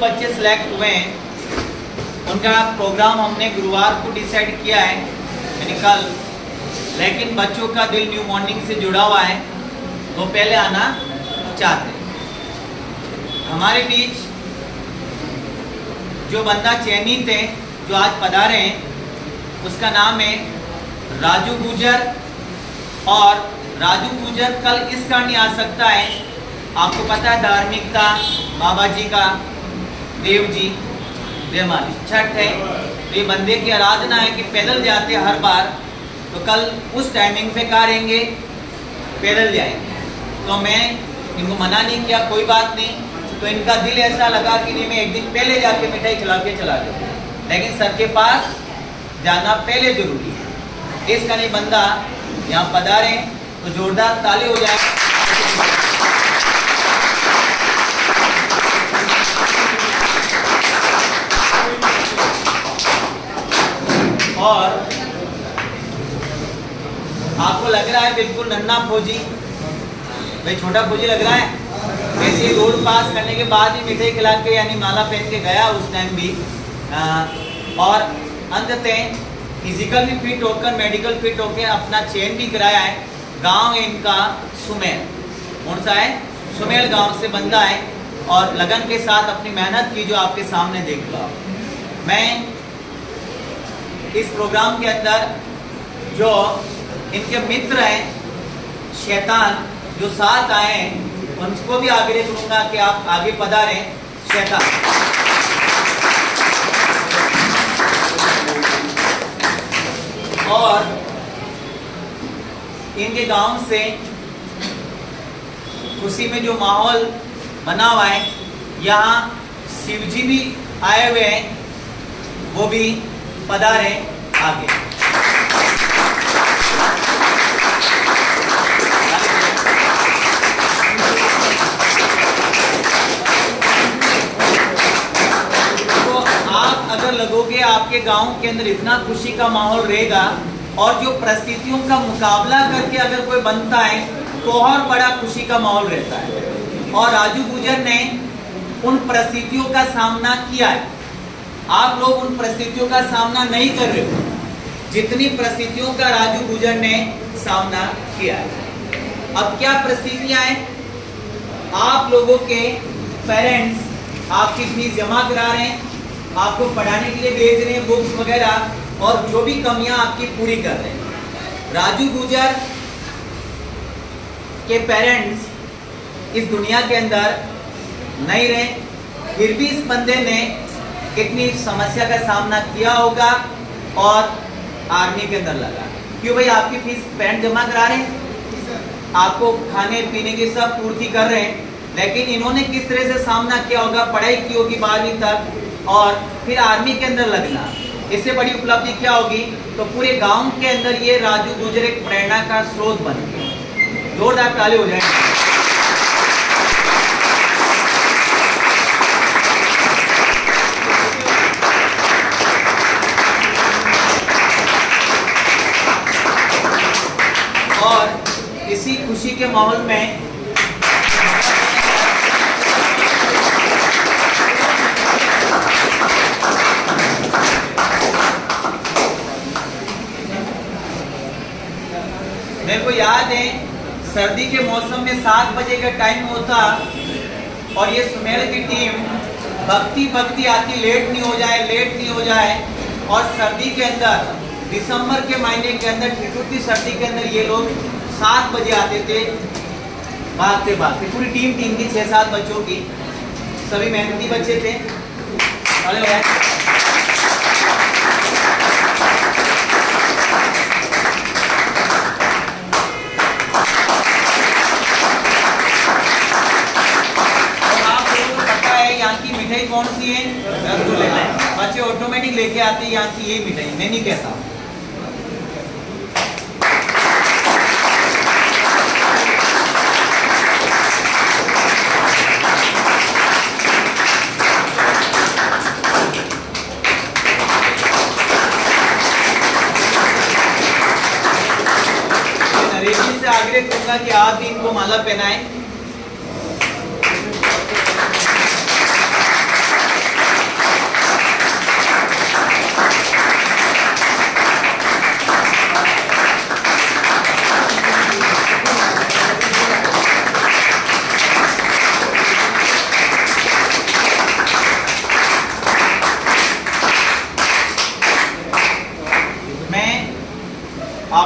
बच्चे सिलेक्ट हुए हैं उनका प्रोग्राम हमने गुरुवार को डिसाइड किया है, यानी कल, लेकिन बच्चों का दिल न्यू मॉर्निंग से जुड़ा हुआ है, वो पहले आना चाहते हैं। हमारे बीच जो बंदा चयनित है, जो आज पधारे हैं, उसका नाम है राजू गुजर। और राजू गुजर कल इस कारण नहीं आ सकता है, आपको पता है धार्मिकता, बाबा जी का, देव जी, देवमाली छठ है, तो ये बंदे की आराधना है कि पैदल जाते हर बार, तो कल उस टाइमिंग पे करेंगे, पैदल जाएंगे। तो मैं इनको मना नहीं किया, कोई बात नहीं, तो इनका दिल ऐसा लगा कि नहीं मैं एक दिन पहले जाके मिठाई खिला के चला जाऊँ, लेकिन सर के पास जाना पहले जरूरी है। इसका नहीं बंदा यहाँ पधारे तो जोरदार ताली हो जाए। और आपको लग रहा है बिल्कुल नन्ना फौजी, भाई छोटा फौजी लग रहा है, वैसे ही रोड पास करने के बाद ही मिठाई खिला के यानी माला पहन के गया उस टाइम भी। और अंततः फिजिकल भी फिट होकर, मेडिकल फिट होकर अपना चयन भी कराया है। गांव है इनका सुमेल, कौन सा है? सुमेल गांव से बंदा है और लगन के साथ अपनी मेहनत की, जो आपके सामने देख लो। मैं इस प्रोग्राम के अंदर जो इनके मित्र हैं शैतान जो साथ आए हैं, उनको भी आग्रह करूंगा कि आप आगे पधारें। शैतान और इनके गांव से खुशी में जो माहौल बना हुआ है, यहाँ शिवजी भी आए हुए हैं, वो भी पधारे आगे। तो आप अगर लगोगे आपके गांव के अंदर इतना खुशी का माहौल रहेगा, और जो परिस्थितियों का मुकाबला करके अगर कोई बनता है तो और बड़ा खुशी का माहौल रहता है। और राजू गुजर ने उन परिस्थितियों का सामना किया है। आप लोग उन परिस्थितियों का सामना नहीं कर रहे हो जितनी परिस्थितियों का राजू गुजर ने सामना किया है। अब क्या परिस्थितियां हैं? आप लोगों के पेरेंट्स आपकी फीस जमा करा रहे हैं, आपको पढ़ाने के लिए भेज रहे हैं बुक्स वगैरह, और जो भी कमियां आपकी पूरी कर रहे हैं। राजू गुजर के पेरेंट्स इस दुनिया के अंदर नहीं रहे, फिर भी इस बंदे ने कितनी समस्या का सामना किया होगा और आर्मी के अंदर लगा। क्यों भाई? आपकी फीस पेरेंट जमा करा रहे हैं, आपको खाने पीने की सब पूर्ति कर रहे हैं, लेकिन इन्होंने किस तरह से सामना किया होगा, पढ़ाई की होगी 12वीं तक और फिर आर्मी के अंदर लगना, इससे बड़ी उपलब्धि क्या होगी? तो पूरे गांव के अंदर ये राजू गुजर एक प्रेरणा का स्रोत बन गया। जोरदार ताली हो जाएगी। और इसी खुशी के माहौल में मेरे को याद है सर्दी के मौसम में 7 बजे का टाइम होता और ये सुमेल की टीम भक्ति आती, लेट नहीं हो जाए, लेट नहीं हो जाए। और सर्दी के अंदर, दिसंबर के महीने के अंदर, ठिठुरती सर्दी के अंदर ये लोग 7 बजे आते थे, भागते भागते। पूरी टीम की 6-7 बच्चों की, सभी मेहनती बच्चे थे। मिठाई कौन सी है? रसगुल्ले। बच्चे ऑटोमेटिक लेके आते हैं यहाँ की ये मिठाई, मैं नहीं कहता। नरेश से आग्रह करूंगा कि आप भी इनको माला पहनाएं।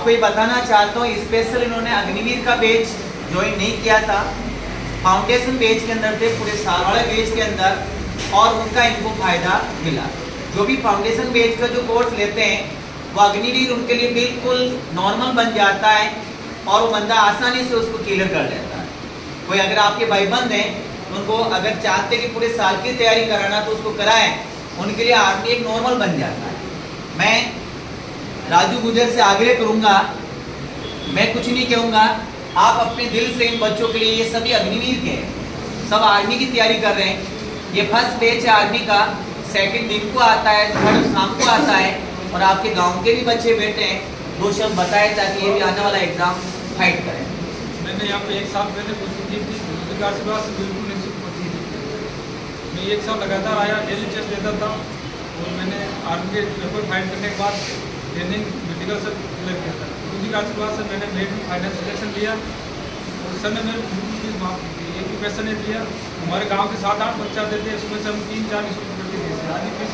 आपको ये बताना चाहता हूँ, स्पेशल इन्होंने अग्निवीर का बैच ज्वाइन नहीं किया था, फाउंडेशन बैच के अंदर थे, पूरे साल वाले बैच के अंदर, और उनका इनको फायदा मिला। जो भी फाउंडेशन बैच का जो कोर्स लेते हैं वो अग्निवीर उनके लिए बिल्कुल नॉर्मल बन जाता है और वो बंदा आसानी से उसको क्लियर कर लेता है। कोई अगर आपके भाईबंद हैं उनको अगर चाहते कि पूरे साल की तैयारी कराना तो उसको कराएं, उनके लिए आर्मी एक नॉर्मल बन जाता है। मैं राजू गुजर से आग्रह करूंगा, मैं कुछ नहीं कहूँगा, आप अपने दिल से इन बच्चों के लिए, ये सभी अग्निवीर के हैं, सब आर्मी की तैयारी कर रहे हैं। ये फर्स्ट बैच है आर्मी का, सेकंड दिन को आता है, थर्ड शाम को आता है, और आपके गांव के भी बच्चे बैठे हैं, दो शब्द बताए ताकि ये भी आने वाला एग्जाम फाइट करें। मैंने यहाँ पे 1 साल पहले कोचिंग की थी, रोजगार से बात बिल्कुल नहीं होती थी। मैं 1 साल लगातार आया, डेली टेस्ट देता था, और मैंने आर्मी के पेपर फाइट करने के बाद ट्रेनिंग मेडिकल से सिलेक्ट किया था। दूसरी आशीर्वाद से मैंने मेड फाइनेंस सिलेक्शन लिया, और उस समय मैंने बिल्कुल फीस माफ की थी, एक भी पैसा नहीं दिया। हमारे गाँव के 7-8 बच्चे आते थे, उसमें से हम 3-4 रुपये करके दिए, आधी फीस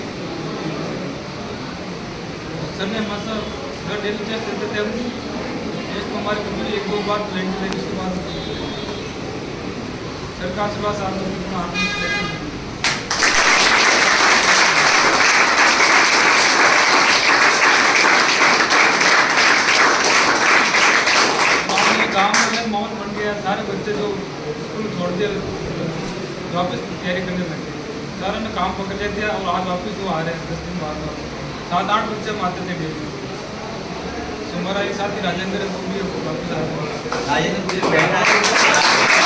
सर ने हमारे डेली टेस्ट देते थे। हम टेस्ट को हमारी कंपनी 1-2 बार प्लेन थे, उसके बाद सरकार से पास आर्मी सिलेक्शन। गाँव में माहौल बन गया, सारे बच्चे जो स्कूल छोड़ दिए वापस तैयारी करने लगे, सारे ने काम पकड़ लेते हैं, और आज वापस वो आ रहे हैं 10 दिन बाद। 7-8 बच्चे हम आते थे डेली। तो हमारा एक साथी राजेंद्र है, वो भी वापस आ रहे हैं।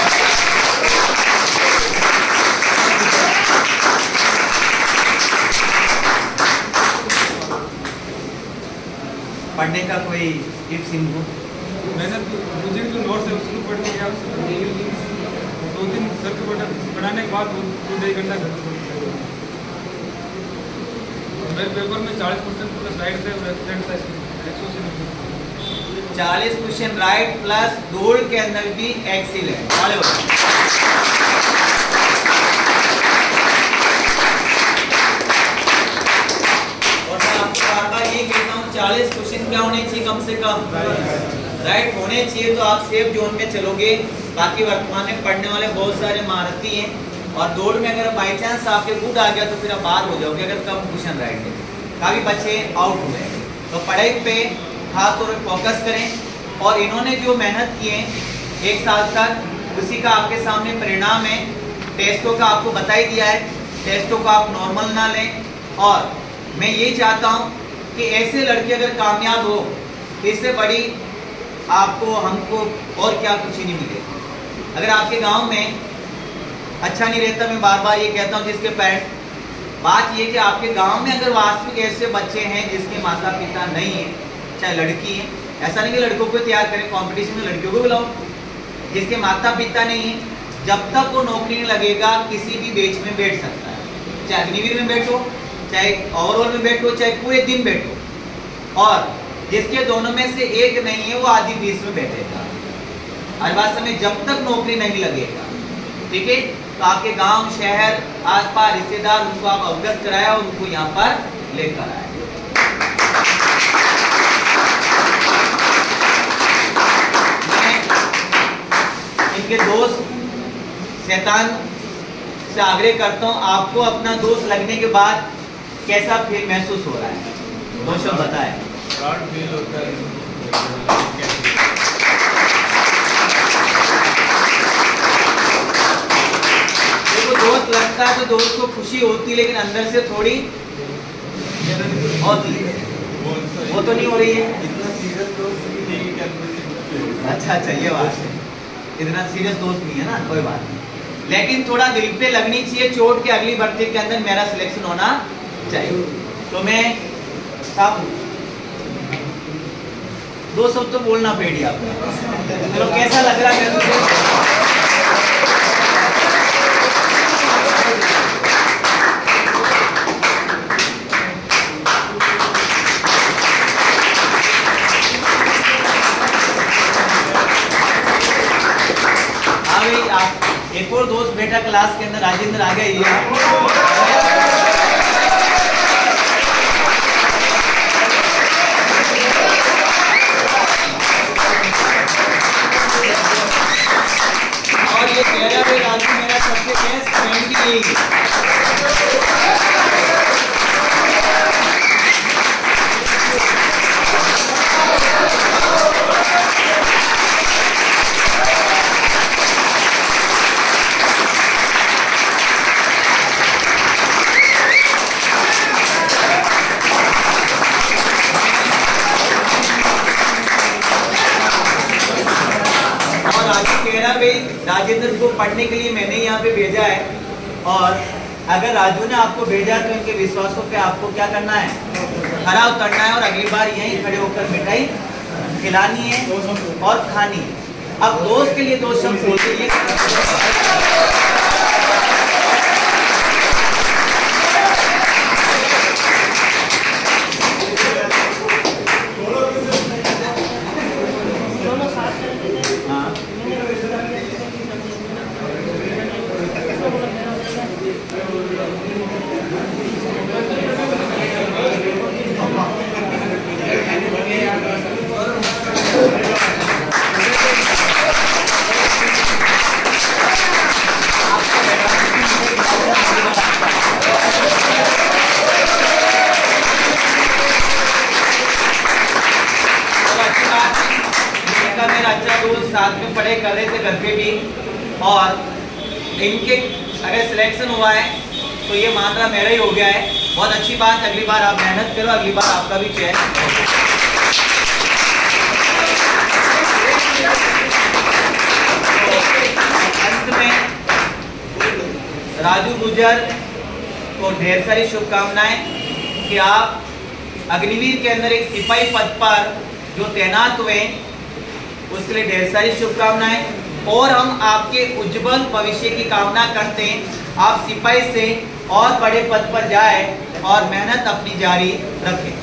पढ़ने का कोई टिप्स इनको? मैंने तो मुझे जो नोट्स है उसको पढ़ के गया, 2 दिन सर के पढ़ाने के बाद 2-2.5 घंटा घर पर। मेरे पेपर में 40% प्लस राइट थे और एक्सीडेंट था, 40 क्वेश्चन राइट प्लस दौड़ के अंदर भी एक्सीलेंट। और मैं आपको बार-बार ये कहता हूँ 40 क्वेश्चन क्या होने चाहिए, कम से कम राइट होने चाहिए, तो आप सेफ जोन में चलोगे। बाकी वर्तमान में पढ़ने वाले बहुत सारे महारथी हैं, और दौड़ में अगर बाई चांस आपके गुड आ गया तो फिर आप बाहर हो जाओगे अगर कम क्वेश्चन राइट है। काफ़ी बच्चे आउट हो गए, तो पढ़ाई पे खास तौर पर फोकस करें। और इन्होंने जो मेहनत की है 1 साल तक, उसी का आपके सामने परिणाम है। टेस्टों का आपको बता ही दिया है, टेस्टों को आप नॉर्मल ना लें। और मैं ये चाहता हूँ कि ऐसे लड़के अगर कामयाब हो, इससे बड़ी आपको हमको और क्या कुछ ही नहीं मिलेगा। अगर आपके गांव में अच्छा नहीं रहता, मैं बार बार ये कहता हूँ जिसके पेरेंट, बात ये कि आपके गांव में अगर वास्तविक ऐसे बच्चे हैं जिसके माता पिता नहीं हैं, चाहे लड़की है, ऐसा नहीं कि लड़कों को तैयार करें, कंपटीशन में लड़कियों को बुलाओ, जिसके माता पिता नहीं है, जब तक वो नौकरी नहीं लगेगा किसी भी बेच में बैठ सकता है। चाहे अग्निवीर में बैठो, चाहे ओवरऑल में बैठो, चाहे पूरे दिन बैठो। और जिसके दोनों में से एक नहीं है वो आधी फीस में बैठेगा। हर बात समय जब तक नौकरी नहीं लगेगा, ठीक है, तो आपके गांव, शहर, आसपास रिश्तेदार, उनको आप अवगत कराया और उनको यहाँ पर लेकर आए। इनके दोस्त शैतान से आग्रह करता हूँ, आपको अपना दोस्त लगने के बाद कैसा फील महसूस हो रहा है? 2 शब्द बताएं। फील होता है। देखो, दोस्त लगता है तो दोस्त को खुशी होती, लेकिन अंदर से थोड़ी होती है, वो तो नहीं हो रही है। इतना सीरियस दोस्त नहीं है कि अच्छा, ये बात है, इतना सीरियस दोस्त नहीं है ना, कोई बात नहीं, लेकिन थोड़ा दिल पे लगनी चाहिए चोट के अगली भर्ती के अंदर मेरा सिलेक्शन होना चाहिए। तो मैं साहब 2 शब्द तो बोलना पड़ेगी आपको। चलो, कैसा लग रहा है मुझे? आप एक और दोस्त बेटा क्लास के अंदर राजेंद्र आ गए। आपके बेस्ट फ्रेंड की लेंगे। राजेंद्र को पढ़ने के लिए मैंने यहाँ पे भेजा है, और अगर राजू ने आपको भेजा तो इनके विश्वासों पे आपको क्या करना है, खरा उतरना है और अगली बार यहीं खड़े होकर मिठाई खिलानी है और खानी है। अब दोस्त के लिए दो शब्द बोलते हैं। साथ में पढ़ाई कर रहे थे घर पे भी, और इनके अगर सिलेक्शन हुआ है तो ये मामला मेरा ही हो गया है। बहुत अच्छी बात, अगली बार आप मेहनत करो, अगली बार आपका भी चयन। अंत में राजू गुजर को ढेर सारी शुभकामनाएं कि आप अग्निवीर के अंदर एक सिपाही पद पर जो तैनात हुए, उसके लिए ढेर सारी शुभकामनाएं, और हम आपके उज्जवल भविष्य की कामना करते हैं। आप सिपाही से और बड़े पद पर जाए और मेहनत अपनी जारी रखें।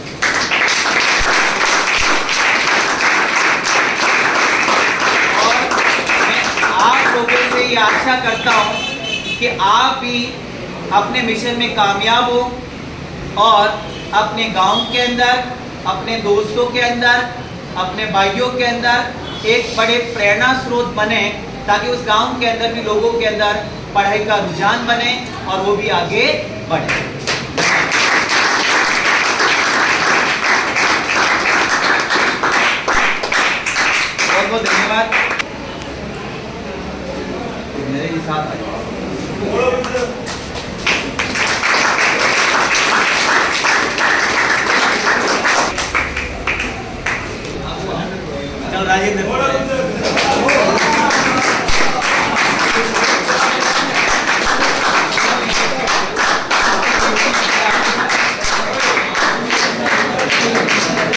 और मैं आप लोगों से ये आशा करता हूं कि आप भी अपने मिशन में कामयाब हो और अपने गांव के अंदर, अपने दोस्तों के अंदर, अपने भाइयों के अंदर एक बड़े प्रेरणा स्रोत बने, ताकि उस गांव के अंदर भी लोगों के अंदर पढ़ाई का रुझान बने और वो भी आगे बढ़े। बहुत बहुत धन्यवाद। मेरे साथ आ जाओ।